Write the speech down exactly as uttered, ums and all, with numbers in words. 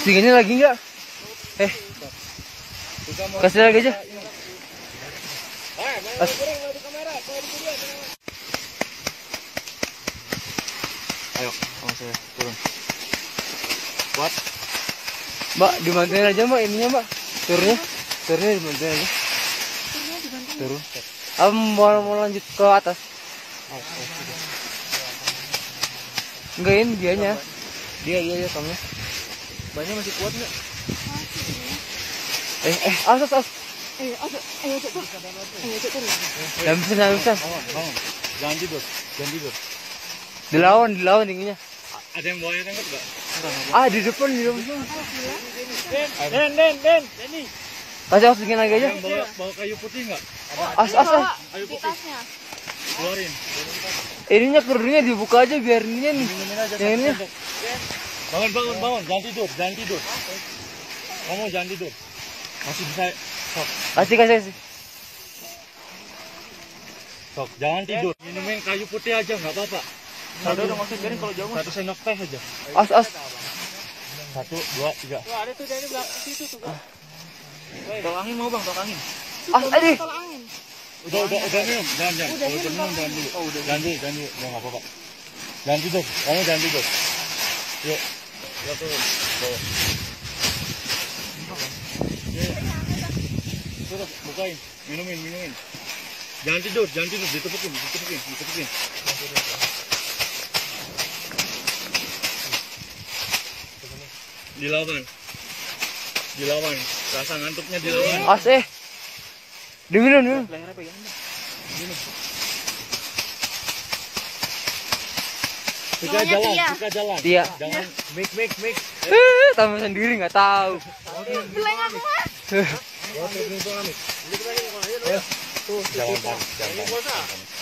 Postingannya lagi nggak? Eh, kasih lagi aja. As Ayo, sama saya turun. Kuat. Mbak, dibantuin aja mbak ininya mbak. Turunnya, turunnya dibantuin aja. Turun. Apa mau, mau lanjut ke atas? Enggak, ini dianya. Dia iya ya kamu. Banyak masih kuat nggak? Eh eh awas awas. Eh awas ayo cepat. Ayo cepat. Jangan bisa jangan bisa. Jangan tidur, jangan tidur. Dilawan dilawan tingginya. Ada yang bawa air hangat nggak? Ah di depan di depan. Den, Den, Den, Denny. Kasih oksigen lagi aja. Yang bawa, bawa kayu putih nggak? As as as. Kayu putih. Keluarin. Ininya kerudungnya dibuka aja biar ininya nih. Yang ini. Bangun, bangun, bangun. Jangan tidur, jangan tidur. Kamu jangan tidur. Masih bisa. Sok, Kasih kasih kasih. sok. Jangan tidur. Minumin kayu putih aja nggak apa-apa. Satu, udah nggak usah biarin kalau jauh. Satu sendok teh aja. As as. Satu, dua, tiga. Wah, ada tuh dari belakang situ tuh. Tolak angin mau bang, tolak angin. As aja. Udah, udah, udah minum. Jangan, jangan. Kalau udah minum jangan dulu. Oh, udah. Jangan dulu, jangan dulu. Udah nggak apa-apa. Jangan tidur. Kamu jangan tidur. Yuk. Ya turun. Bawa. Suruh, bukain. Minumin, minumin. Jangan tidur, jangan tidur. Ditepukin, ditepukin, ditepukin. Dilawan. Dilawan. Rasa ngantuknya dilawan. As eh. Diminum diminum. Lehernya pegang. Minum. Suka Namanya jalan, Tia. suka jalan. Tia. Jangan mik mik mik. Eh, tambah sendiri nggak tahu. Beleng aku mas. Tuh, jangan panik, jangan panik.